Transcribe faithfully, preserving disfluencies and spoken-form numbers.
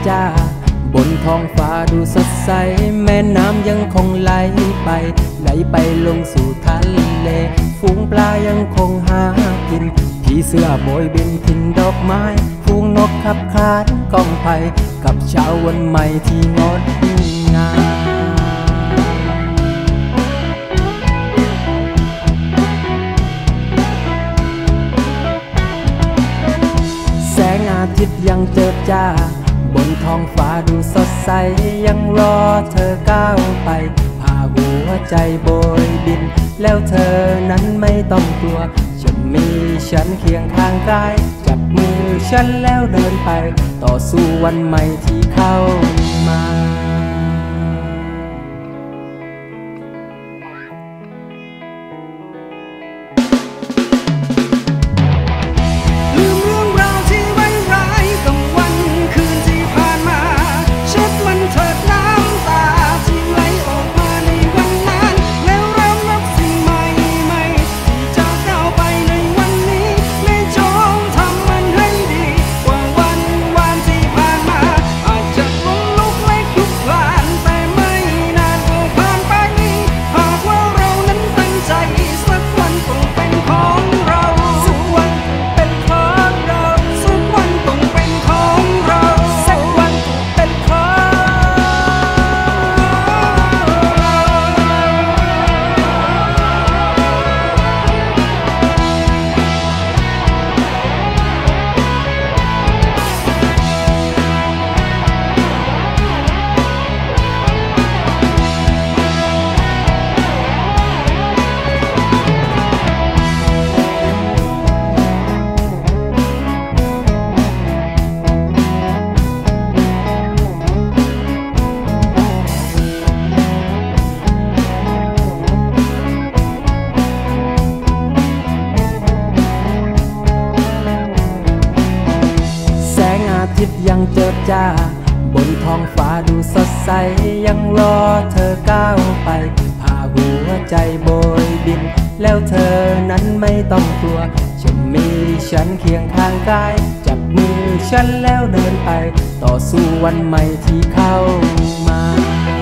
จ้าบนท้องฟ้าดูสดใสแม่น้ำยังคงไหลไปไหลไปลงสู่ทะเลฝูงปลายังคงหากินผีเสื้อโบยบินทินดอกไม้ฝูงนกขับขานก้องไผ่กับเช้าวันใหม่ที่งดงามแสงอาทิตย์ยังเจิดจ้าบนท้องฟ้าดูสดใสยังรอเธอก้าวไปพาหัวใจโบยบินแล้วเธอนั้นไม่ต้องกลัวจะมีฉันเคียงข้างกายจับมือฉันแล้วเดินไปต่อสู้วันใหม่ที่เข้ามายังเจิดจ้าบนท้องฟ้าดูสดใสยังรอเธอก้าวไปพาหัวใจโบยบินแล้วเธอนั้นไม่ต้องกลัวจะมีฉันเคียงข้างกายจับมือฉันแล้วเดินไปต่อสู้วันใหม่ที่เข้ามา